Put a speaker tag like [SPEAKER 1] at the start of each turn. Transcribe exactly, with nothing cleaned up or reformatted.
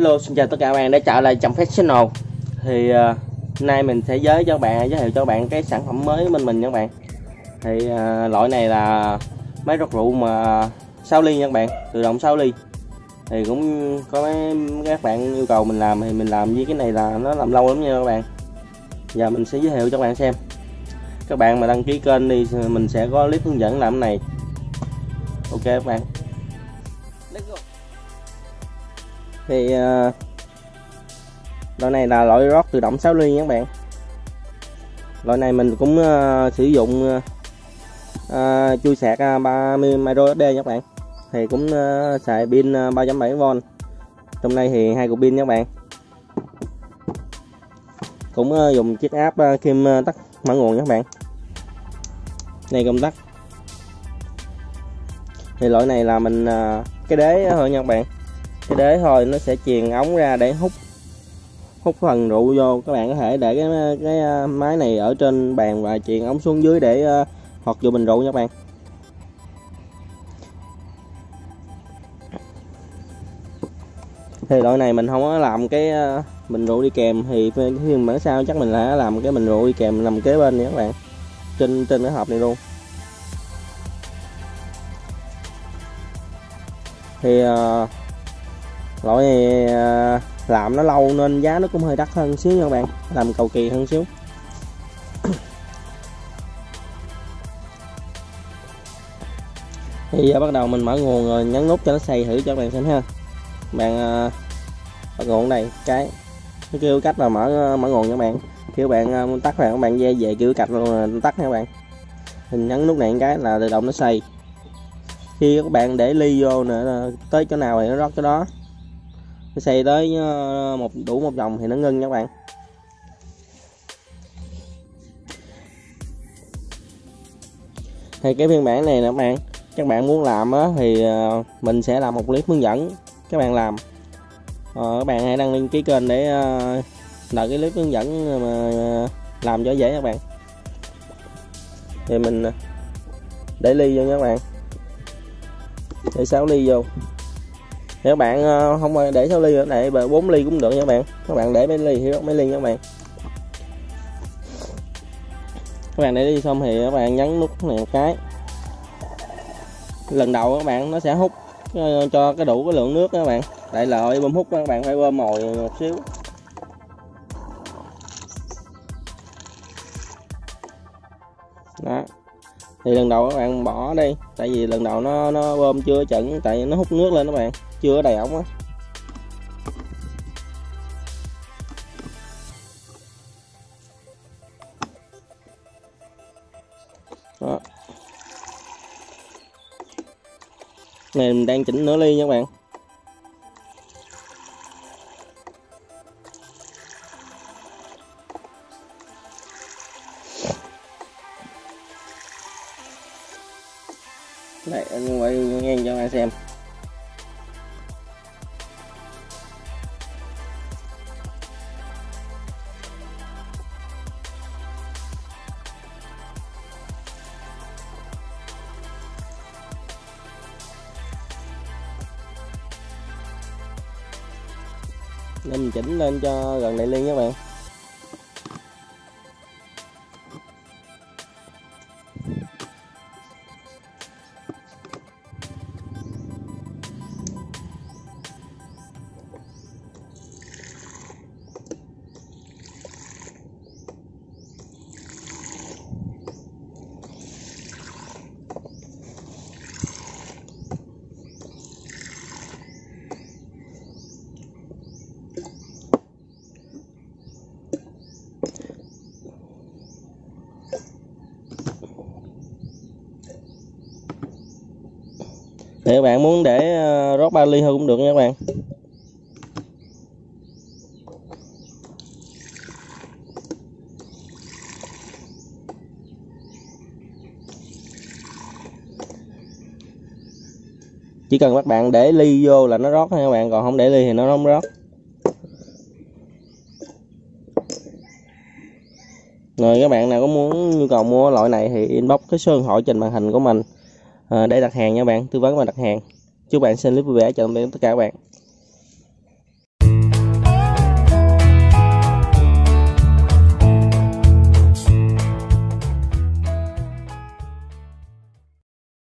[SPEAKER 1] Hello, xin chào tất cả các bạn đã trở lại Trầm Fashion. Thì uh, nay mình sẽ giới cho các bạn giới thiệu cho các bạn cái sản phẩm mới của mình mình nha các bạn. Thì uh, loại này là máy rót rượu mà sáu ly nha các bạn, tự động sáu ly. Thì cũng có mấy các bạn yêu cầu mình làm thì mình làm với cái này là nó làm lâu lắm nha các bạn. Giờ mình sẽ giới thiệu cho các bạn xem. Các bạn mà đăng ký kênh đi mình sẽ có clip hướng dẫn làm cái này. Ok các bạn. Let's go. Thì uh, loại này là loại rót tự động sáu ly nha các bạn. Loại này mình cũng uh, sử dụng uh, uh, chui sạc uh, ba mươi micro ét đê nha các bạn. Thì cũng uh, xài pin uh, ba phẩy bảy vôn. Trong đây thì hai cục pin nha các bạn. Cũng uh, dùng chiếc áp uh, kim uh, tắt mở nguồn nha các bạn. Này công tắc. Thì loại này là mình uh, cái đế thôi nha các bạn. Cái đế thôi nó sẽ truyền ống ra để hút hút phần rượu vô. Các bạn có thể để cái cái máy này ở trên bàn và truyền ống xuống dưới để uh, hột vô bình rượu nha các bạn. Thì loại này mình không có làm cái uh, bình rượu đi kèm, thì phiên bản sau chắc mình sẽ làm cái bình rượu đi kèm nằm kế bên nha các bạn, trên trên cái hộp này luôn. Thì uh, loại này uh, làm nó lâu nên giá nó cũng hơi đắt hơn xíu nha các bạn, làm cầu kỳ hơn xíu. Thì giờ bắt đầu mình mở nguồn rồi nhấn nút cho nó xay thử cho các bạn xem ha. Bạn uh, mở nguồn đây cái nó kêu cách là mở mở nguồn nha các bạn. Kêu bạn uh, tắt là các bạn về về kêu cách luôn là tắt nha các bạn. Thì nhấn nút này cái là tự động nó xay. Khi các bạn để ly vô nữa tới chỗ nào thì nó rót cái đó. Nó xay tới một đủ một vòng thì nó ngưng nha các bạn. Thì cái phiên bản này nè các bạn, các bạn muốn làm á thì mình sẽ làm một clip hướng dẫn các bạn làm. Ờ, các bạn hãy đăng ký kênh để đợi cái clip hướng dẫn mà làm cho dễ các bạn. Thì mình để ly vô nha các bạn, để sáu ly vô. Nếu các bạn không để sáu ly để bốn ly cũng được nha các bạn. Các bạn để mấy ly thì rót mấy ly nha các bạn. Các bạn để ly xong thì các bạn nhấn nút này một cái. Lần đầu các bạn nó sẽ hút cho cái đủ cái lượng nước các bạn. Tại là bơm hút các bạn phải bơm mồi một xíu. Đó. Thì lần đầu các bạn bỏ đi, tại vì lần đầu nó nó bơm chưa chuẩn, tại nó hút nước lên các bạn, chưa có đầy ống á. Đó. Này mình đang chỉnh nửa ly nha các bạn. Đây, anh quay ngang cho các bạn xem. Nên mình chỉnh lên cho gần đại ly nha các bạn. Thì các bạn muốn để rót ba ly thôi cũng được nha các bạn. Chỉ cần các bạn để ly vô là nó rót thôi các bạn, còn không để ly thì nó không rót. Rồi các bạn nào có muốn nhu cầu mua loại này thì inbox cái số điện thoại trên màn hình của mình để đặt hàng nha bạn, tư vấn và đặt hàng. Chúc bạn xem clip vui vẻ, chào tạm biệt tất cả các bạn.